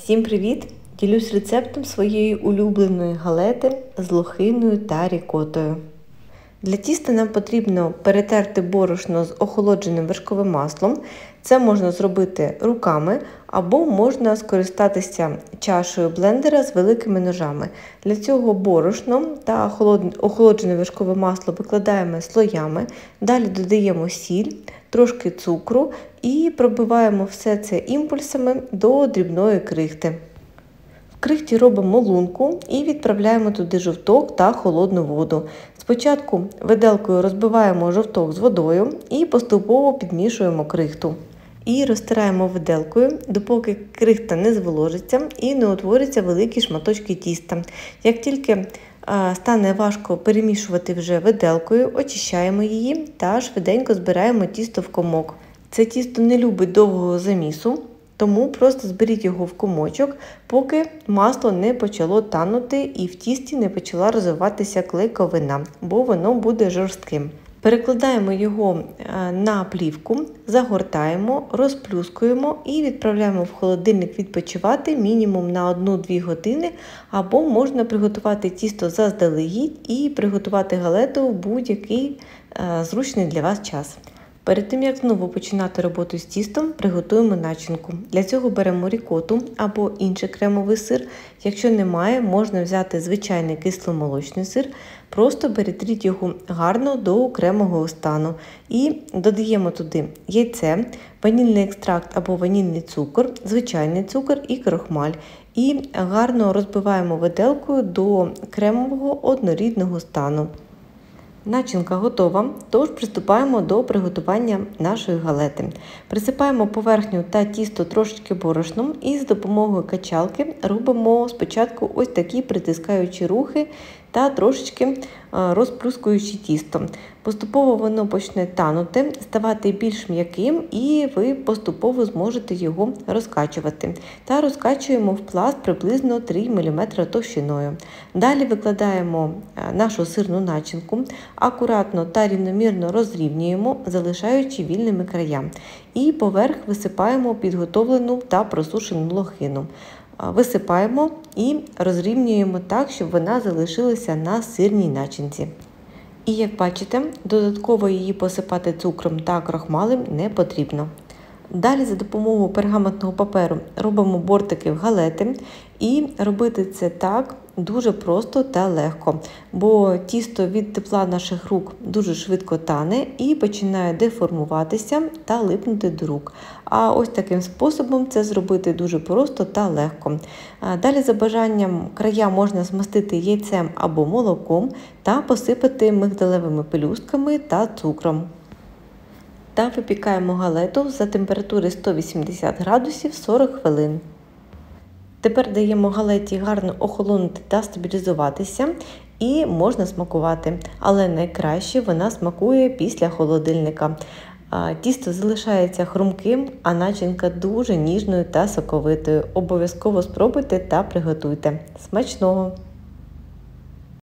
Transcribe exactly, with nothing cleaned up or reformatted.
Всім привіт! Ділюсь рецептом своєї улюбленої галети з лохиною та рікотою. Для тіста нам потрібно перетерти борошно з охолодженим вершковим маслом. Це можна зробити руками або можна скористатися чашею блендера з великими ножами. Для цього борошно та охолоджене вершкове масло викладаємо слоями, далі додаємо сіль, трошки цукру і пробиваємо все це імпульсами до дрібної крихти. В крихті робимо лунку і відправляємо туди жовток та холодну воду. Спочатку виделкою розбиваємо жовток з водою і поступово підмішуємо крихту. І розтираємо виделкою, допоки крихта не зволожиться і не утворяться великі шматочки тіста. Як тільки стане важко перемішувати вже виделкою, очищаємо її та швиденько збираємо тісто в комок. Це тісто не любить довгого замісу, тому просто зберіть його в комочок, поки масло не почало танути і в тісті не почала розвиватися клейковина, бо воно буде жорстким. Перекладаємо його на плівку, загортаємо, розплюскуємо і відправляємо в холодильник відпочивати мінімум на одну-дві години, або можна приготувати тісто заздалегідь і приготувати галету в будь-який зручний для вас час. Перед тим, як знову починати роботу з тістом, приготуємо начинку. Для цього беремо рікоту або інший кремовий сир. Якщо немає, можна взяти звичайний кисломолочний сир. Просто перетріть його гарно до кремового стану. І додаємо туди яйце, ванільний екстракт або ванільний цукор, звичайний цукор і крохмаль. І гарно розбиваємо виделкою до кремового однорідного стану. Начинка готова, тож приступаємо до приготування нашої галети. Присипаємо поверхню та тісто трошечки борошном і з допомогою качалки робимо спочатку ось такі притискаючі рухи та трошечки розплюскуючи тісто. Поступово воно почне танути, ставати більш м'яким і ви поступово зможете його розкачувати. Та розкачуємо в пласт приблизно три міліметри товщиною. Далі викладаємо нашу сирну начинку, акуратно та рівномірно розрівнюємо, залишаючи вільними края. І поверх висипаємо підготовлену та просушену лохину. Висипаємо і розрівнюємо так, щоб вона залишилася на сирній начинці. І як бачите, додатково її посипати цукром та крохмалем не потрібно. Далі за допомогою пергаментного паперу робимо бортики в галети, і робити це так дуже просто та легко, бо тісто від тепла наших рук дуже швидко тане і починає деформуватися та липнути до рук. А ось таким способом це зробити дуже просто та легко. Далі за бажанням края можна змастити яйцем або молоком та посипати мигдалевими пелюстками та цукром. Та випікаємо галету за температури сто вісімдесят градусів сорок хвилин. Тепер даємо галеті гарно охолонути та стабілізуватися і можна смакувати, але найкраще вона смакує після холодильника. Тісто залишається хрумким, а начинка дуже ніжною та соковитою. Обов'язково спробуйте та приготуйте. Смачного!